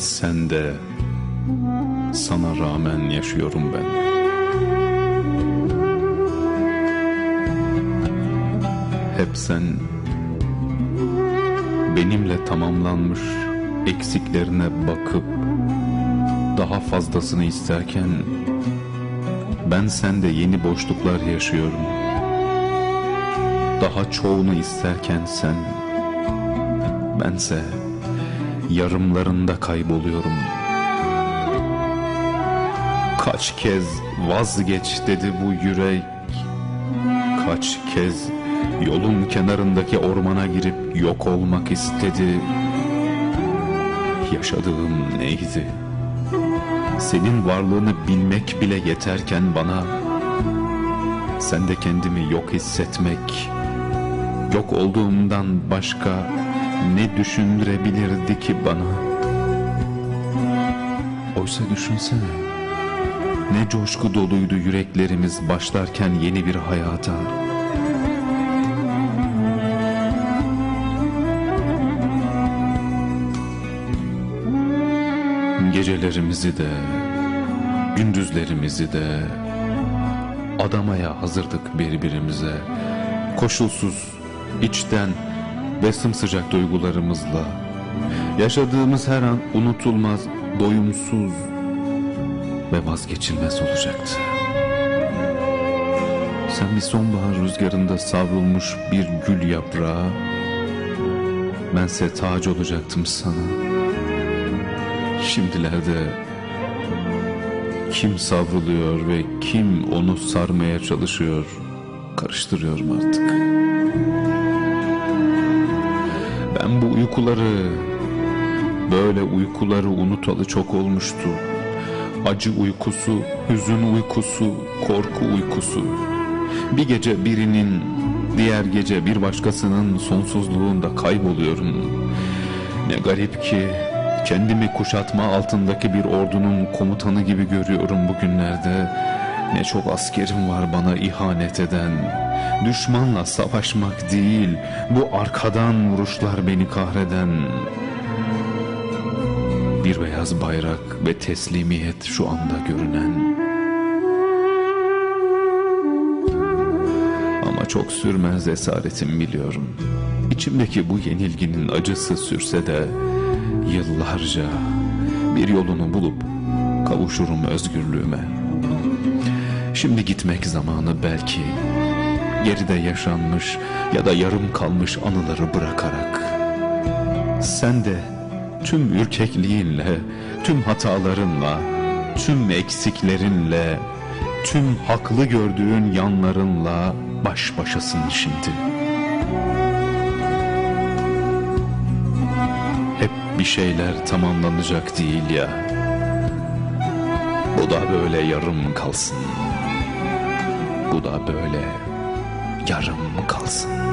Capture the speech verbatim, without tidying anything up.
Sen de, sana rağmen yaşıyorum ben. Hep sen, benimle tamamlanmış eksiklerine bakıp daha fazlasını isterken, ben sende yeni boşluklar yaşıyorum. Daha çoğunu isterken sen, bense yarımlarında kayboluyorum. Kaç kez vazgeç dedi bu yürek, kaç kez yolun kenarındaki ormana girip yok olmak istedi. Yaşadığım neydi? Senin varlığını bilmek bile yeterken bana, sen de kendimi yok hissetmek, yok olduğumdan başka ne düşündürebilirdi ki bana? Oysa düşünsene, ne coşku doluydu yüreklerimiz başlarken yeni bir hayata. Gecelerimizi de, gündüzlerimizi de adamaya hazırdık birbirimize. Koşulsuz, içten ve sımsıcak duygularımızla. Yaşadığımız her an unutulmaz, doyumsuz ve vazgeçilmez olacaktı. Sen bir sonbahar rüzgarında savrulmuş bir gül yaprağı, bense tac olacaktım sana. Şimdilerde kim savruluyor ve kim onu sarmaya çalışıyor, karıştırıyorum artık. Ben bu uykuları, böyle uykuları unutalı çok olmuştu. Acı uykusu, hüzün uykusu, korku uykusu. Bir gece birinin, diğer gece bir başkasının sonsuzluğunda kayboluyorum. Ne garip ki kendimi kuşatma altındaki bir ordunun komutanı gibi görüyorum bugünlerde. Ne çok askerim var bana ihanet eden. Düşmanla savaşmak değil, bu arkadan vuruşlar beni kahreden. Bir beyaz bayrak ve teslimiyet şu anda görünen. Ama çok sürmez esaretim biliyorum. İçimdeki bu yenilginin acısı sürse de yıllarca bir yolunu bulup kavuşurum özgürlüğüme. Şimdi gitmek zamanı belki, geride yaşanmış ya da yarım kalmış anıları bırakarak. Sen de tüm ürkekliğinle, tüm hatalarınla, tüm eksiklerinle, tüm haklı gördüğün yanlarınla baş başasın şimdi. Hep bir şeyler tamamlanacak değil ya, bu da böyle yarım kalsın. Bu da böyle yarım kalsın.